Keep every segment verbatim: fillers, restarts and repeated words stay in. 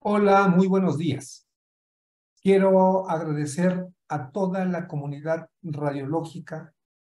Hola, muy buenos días. Quiero agradecer a toda la comunidad radiológica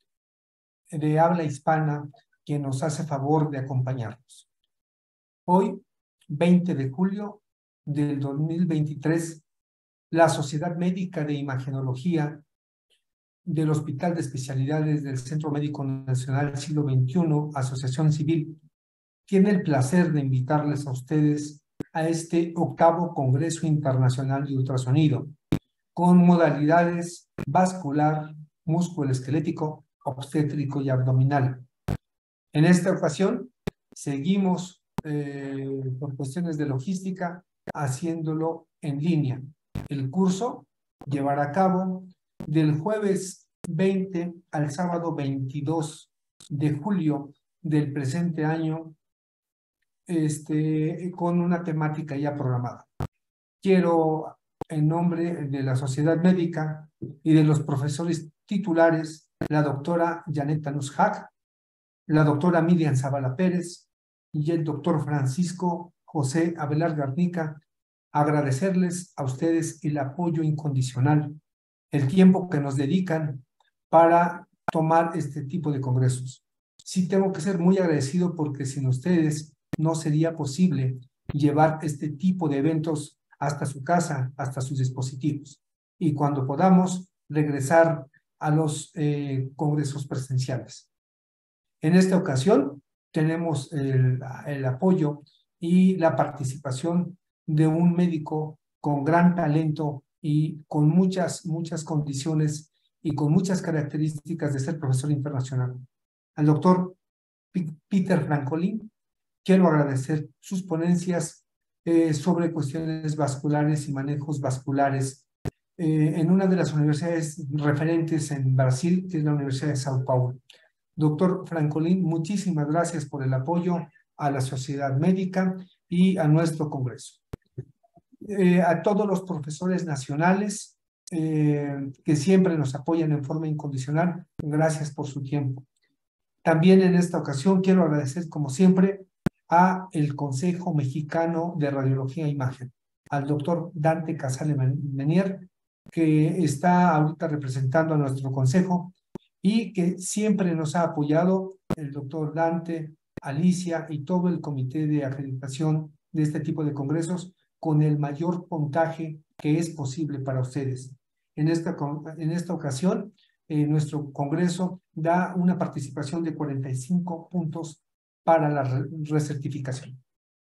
de habla hispana que nos hace favor de acompañarnos. Hoy, veinte de julio del dos mil veintitrés, la Sociedad Médica de Imagenología del Hospital de Especialidades del Centro Médico Nacional Siglo veintiuno, Asociación Civil, tiene el placer de invitarles a ustedes a este octavo Congreso Internacional de Ultrasonido, con modalidades vascular, musculoesquelético, obstétrico y abdominal. En esta ocasión, seguimos eh, por cuestiones de logística haciéndolo en línea. El curso llevará a cabo del jueves veinte al sábado veintidós de julio del presente año, este, con una temática ya programada. Quiero, en nombre de la Sociedad Médica y de los profesores titulares, la doctora Janeta Nushak, la doctora Miriam Zavala Pérez y el doctor Francisco José Abelar Garnica, agradecerles a ustedes el apoyo incondicional, el tiempo que nos dedican para tomar este tipo de congresos. Sí tengo que ser muy agradecido porque sin ustedes no sería posible llevar este tipo de eventos hasta su casa, hasta sus dispositivos. Y cuando podamos, regresar a los eh, congresos presenciales. En esta ocasión, tenemos el, el apoyo y la participación de un médico con gran talento y con muchas, muchas condiciones y con muchas características de ser profesor internacional. Al doctor Peter Francolin, quiero agradecer sus ponencias eh, sobre cuestiones vasculares y manejos vasculares eh, en una de las universidades referentes en Brasil, que es la Universidad de Sao Paulo. Doctor Francolin, muchísimas gracias por el apoyo a la sociedad médica y a nuestro congreso. Eh, a todos los profesores nacionales eh, que siempre nos apoyan en forma incondicional, gracias por su tiempo. También en esta ocasión quiero agradecer, como siempre, a el Consejo Mexicano de Radiología e Imagen, al doctor Dante Casale Menier, que está ahorita representando a nuestro consejo y que siempre nos ha apoyado, el doctor Dante, Alicia y todo el comité de acreditación de este tipo de congresos con el mayor puntaje que es posible para ustedes. En esta, en esta ocasión, eh, nuestro congreso da una participación de cuarenta y cinco puntos para la re recertificación.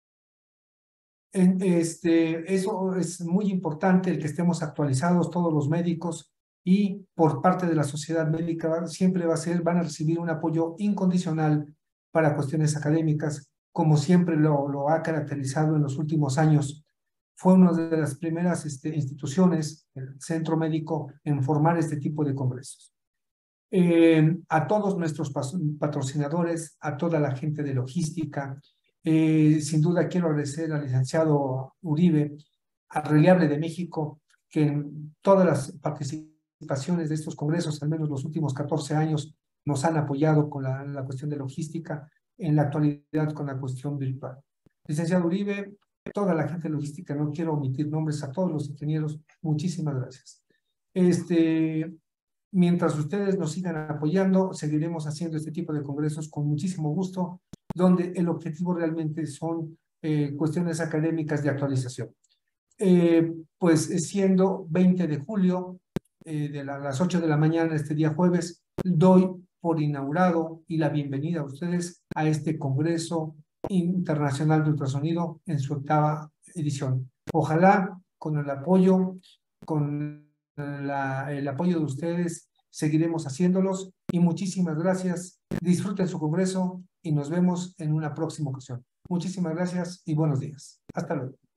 En este, eso es muy importante, el que estemos actualizados todos los médicos, y por parte de la sociedad médica siempre va a ser, van a recibir un apoyo incondicional para cuestiones académicas, como siempre lo, lo ha caracterizado en los últimos años. Fue una de las primeras este, instituciones, el centro médico, en formar este tipo de congresos. Eh, a todos nuestros patrocinadores, a toda la gente de logística, eh, sin duda quiero agradecer al licenciado Uribe, al Reliable de México, que en todas las participaciones de estos congresos, al menos los últimos catorce años, nos han apoyado con la, la cuestión de logística, en la actualidad con la cuestión virtual. Licenciado Uribe, toda la gente de logística, no quiero omitir nombres, a todos los ingenieros, muchísimas gracias. Este... Mientras ustedes nos sigan apoyando, seguiremos haciendo este tipo de congresos con muchísimo gusto, donde el objetivo realmente son eh, cuestiones académicas de actualización. Eh, pues siendo veinte de julio, eh, de la, las ocho de la mañana, este día jueves, doy por inaugurado y la bienvenida a ustedes a este Congreso Internacional de Ultrasonido en su octava edición. Ojalá con el apoyo, con La, el apoyo de ustedes, seguiremos haciéndolos y muchísimas gracias. Disfruten su congreso y nos vemos en una próxima ocasión. Muchísimas gracias y buenos días. Hasta luego.